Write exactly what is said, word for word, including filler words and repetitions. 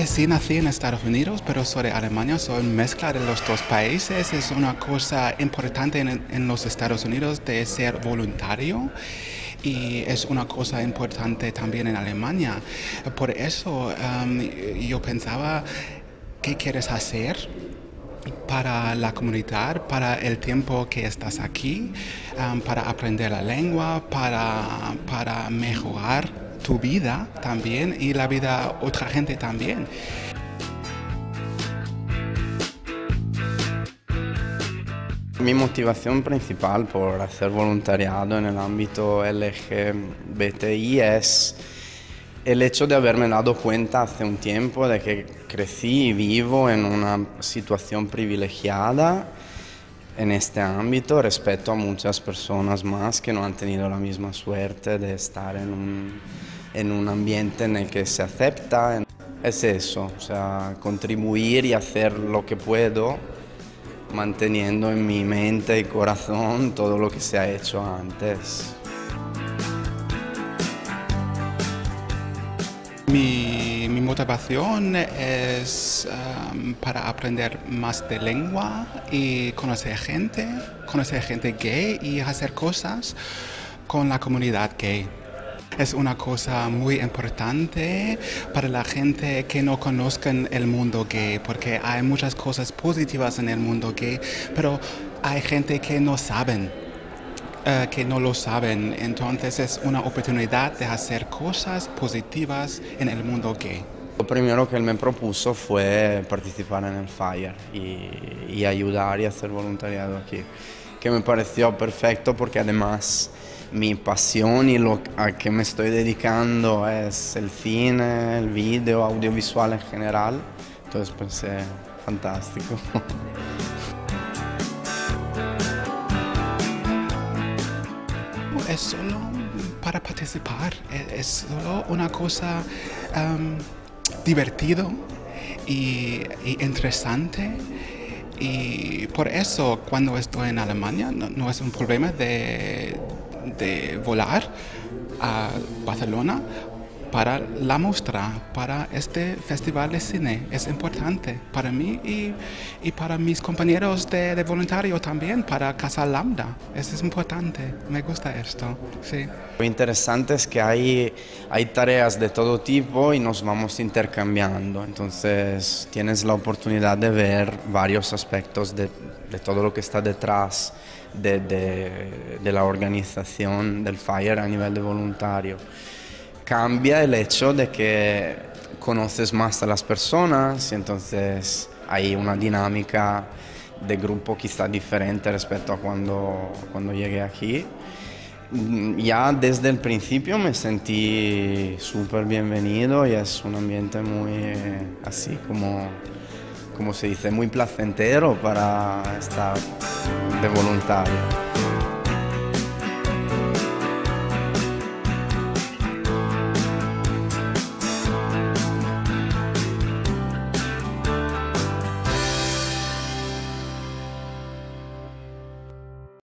sí nací en Estados Unidos, pero soy de Alemania, soy mezcla de los dos países. Es una cosa importante en, en los Estados Unidos de ser voluntario y es una cosa importante también en Alemania. Por eso um, yo pensaba, ¿qué quieres hacer para la comunidad, para el tiempo que estás aquí, um, para aprender la lengua, para, para mejorar tu vida también y la vida de otra gente también? Mi motivación principal por hacer voluntariado en el ámbito L G B T I es el hecho de haberme dado cuenta hace un tiempo de que crecí y vivo en una situación privilegiada en este ámbito respecto a muchas personas más que no han tenido la misma suerte de estar en un, en un ambiente en el que se acepta. Es eso, o sea, contribuir y hacer lo que puedo, manteniendo en mi mente y corazón todo lo que se ha hecho antes. Mi, mi motivación es um, para aprender más de lengua y conocer gente, conocer gente gay y hacer cosas con la comunidad gay. Es una cosa muy importante para la gente que no conozcan el mundo gay, porque hay muchas cosas positivas en el mundo gay, pero hay gente que no saben. Uh, que no lo saben, entonces es una oportunidad de hacer cosas positivas en el mundo gay. Lo primero que él me propuso fue participar en el FIRE y, y ayudar y hacer voluntariado aquí, que me pareció perfecto porque además mi pasión y lo a que me estoy dedicando es el cine, el vídeo, audiovisual en general, entonces pensé, fantástico. Es solo para participar, es solo una cosa um, divertido y, y interesante, y por eso cuando estoy en Alemania no, no es un problema de, de volar a Barcelona para la muestra, para este festival de cine. Es importante para mí y, y para mis compañeros de, de voluntario también, para Casa Lambda. Eso es importante, me gusta esto, sí. Lo interesante es que hay, hay tareas de todo tipo y nos vamos intercambiando, entonces tienes la oportunidad de ver varios aspectos de, de todo lo que está detrás de, de, de la organización del FIRE a nivel de voluntario. Cambia el hecho de que conoces más a las personas y entonces hay una dinámica de grupo quizá diferente respecto a cuando, cuando llegué aquí. Ya desde el principio me sentí súper bienvenido y es un ambiente muy, así como, como se dice, muy placentero para estar de voluntario.